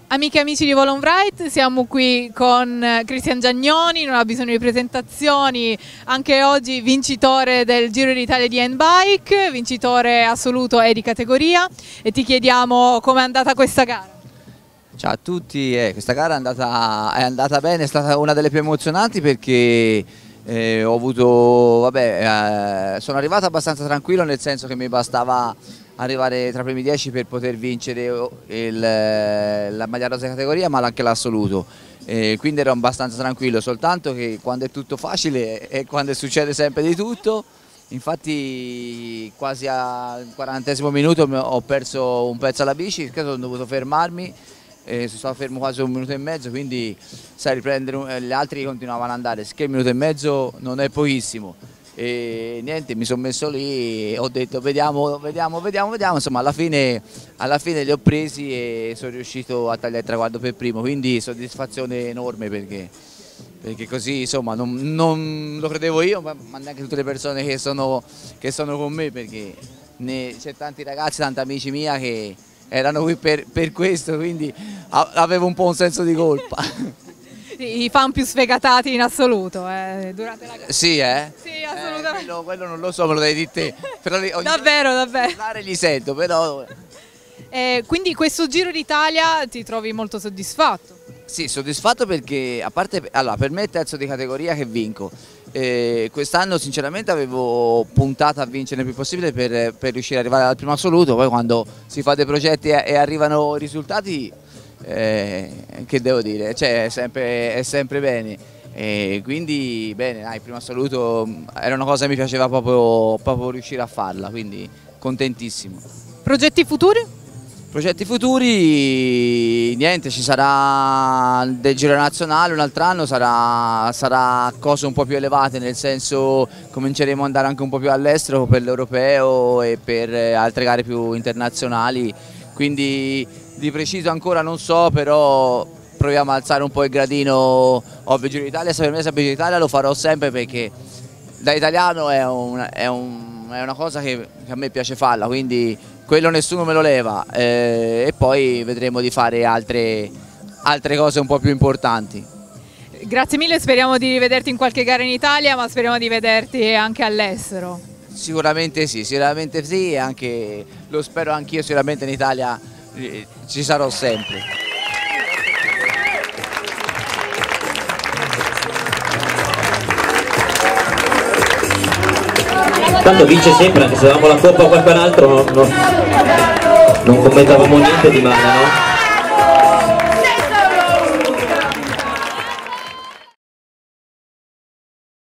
Amiche e amici di Volon Wright, siamo qui con Cristian Giagnoni, non ha bisogno di presentazioni, anche oggi vincitore del Giro d'Italia di handbike, vincitore assoluto e di categoria, e ti chiediamo com'è andata questa gara. Ciao a tutti, questa gara è andata bene, è stata una delle più emozionanti perché ho avuto, sono arrivato abbastanza tranquillo, nel senso che mi bastava arrivare tra i primi 10 per poter vincere la maglia rosa categoria, ma anche l'assoluto, quindi ero abbastanza tranquillo, soltanto che quando è tutto facile è quando succede sempre di tutto. Infatti quasi al 40° minuto ho perso un pezzo alla bici, che sono dovuto fermarmi, sono stato fermo quasi 1 minuto e mezzo, quindi sai, riprendere, gli altri continuavano ad andare, che 1 minuto e mezzo non è pochissimo. E niente, mi sono messo lì e ho detto vediamo, insomma alla fine li ho presi e sono riuscito a tagliare il traguardo per primo, quindi soddisfazione enorme perché così insomma non lo credevo io, ma neanche tutte le persone che sono con me, perché c'è tanti ragazzi, tanti amici miei che erano qui per questo, quindi avevo un po' un senso di colpa. I fan più sfegatati in assoluto durante la gara. Sì, Sì, assolutamente. Quello non lo so, me lo devi dire te. Però davvero. Li sento, però. Quindi questo Giro d'Italia ti trovi molto soddisfatto? Sì, soddisfatto perché, a parte, allora, per me è il terzo di categoria che vinco. Quest'anno sinceramente avevo puntato a vincere il più possibile per riuscire ad arrivare al primo assoluto, poi quando si fa dei progetti e arrivano i risultati, che devo dire, cioè, è sempre bene, quindi bene, il primo assoluto era una cosa che mi piaceva proprio riuscire a farla, quindi contentissimo. Progetti futuri? Progetti futuri, niente, ci sarà del Giro nazionale un altro anno, sarà cose un po' più elevate, nel senso cominceremo ad andare anche un po' più all'estero per l'europeo e per altre gare più internazionali, quindi di preciso ancora non so, però proviamo a alzare un po' il gradino. Ovvio, Giro d'Italia, se per me Giro d'Italia lo farò sempre perché da italiano è una cosa che a me piace farla, quindi quello nessuno me lo leva, e poi vedremo di fare altre cose un po' più importanti. Grazie mille, speriamo di rivederti in qualche gara in Italia, ma speriamo di vederti anche all'estero. Sicuramente sì, e anche, lo spero anch'io, sicuramente in Italia ci sarò sempre. Tanto vince sempre, anche se davamo la coppa a qualcun altro non commettavamo niente di male, no?